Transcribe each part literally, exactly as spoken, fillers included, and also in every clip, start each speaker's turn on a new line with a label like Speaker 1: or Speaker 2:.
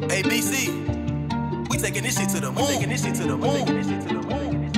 Speaker 1: A B C. We taking this shit to the moon. Taking this shit to the moon. Taking this shit to the moon.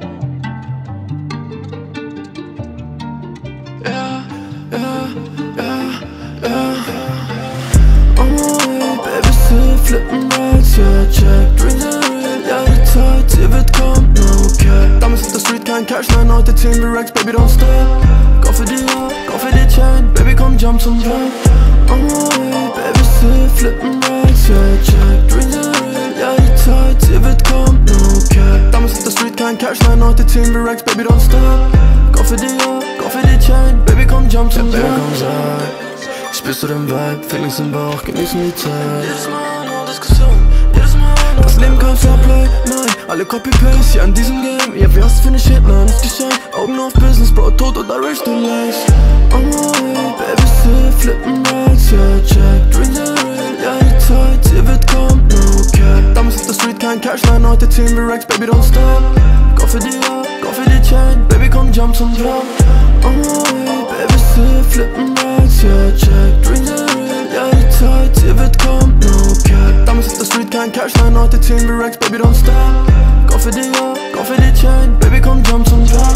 Speaker 2: Yeah, yeah, yeah, yeah. On my way, baby, sie flippen Rides, yeah, check. Dreams are real, ja, die Zeit, sie wird kommen, okay. Damals auf der Street kein Cash, nein, heute ziehen wir Racks, baby, don't stop. Go für die Haut, go für die Chain, baby, komm, jump zum Drop. On my way, baby, sie flippen Rides, yeah, check. Dreams are real, ja, die Zeit, sie wird kommen, okay. Damals auf der Street kein Cash, nein, heute ziehen wir Racks, baby, don't stop. Go für die Haut, go für die Chain, baby, komm, jump zum Drop. Baby, komm, sag, spürst du den Vibe, Feelings im Bauch, genießen die Zeit. Jedes Mal nur Diskussion, jedes Mal nur das Leben kein Fairplay, nein, alle Copy-Paste hier an diesem Game. Ja, wie hast du für ne Shit, nein, ist gescheit. Augen auf Business, Bro, tot oder rich, du lace. On my way, baby, sie flippen Rides, yeah, check. Dreams are real, ja, die Zeit, sie wird kommen, okay. Damals auf der Street kein Cash, nein, heute ziehen wir Racks, baby, don't stop. Go für die Haut, go für die Chain, baby, komm, jump zum Drop. On my way, baby, sie flippen Rides, yeah, check. Dreams are real, ja, die Zeit, sie wird kommen, okay. Damals auf der Street kein Cash, nein, heute ziehen wir Racks, baby, don't stop. Go für die Haut, go für die Chain, baby, komm, jump zum Drop.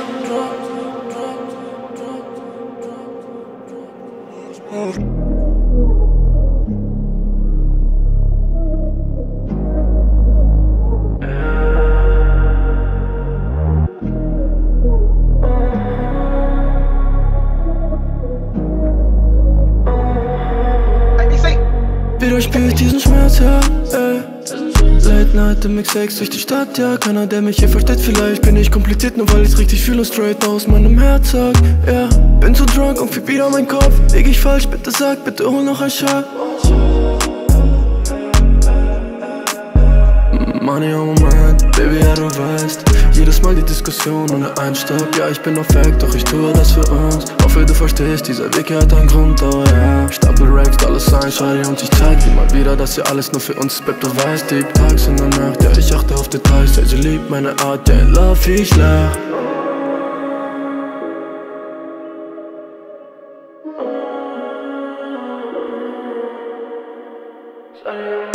Speaker 2: Wieder spürt diesen Schmerz, ja, ey. Late Night im X sechs durch die Stadt, ja. Keiner, der mich hier versteht, vielleicht bin ich kompliziert, nur weil ich's richtig fühle, straight aus meinem Herz, sag, ja. Bin zu drunk und fieb wieder mein Kopf. Lieg ich falsch, bitte sag, bitte hol noch ein Shot. Money on my mind, baby, ja, du weißt. Jedes Mal die Diskussion ohne Einstopp. Ja, ich bin auf Fact, doch ich tue das für uns. Hoffe, du verstehst, dieser Weg hier hat einen Grund, oh ja. Stapel Racks, alles sein, schade, und ich zeig dir mal wieder, dass hier alles nur für uns ist, du weißt. Deep Tags in der Nacht, ja, ich achte auf Details. Ja, sie liebt meine Art, ja, in Love, ich lach. Sorry.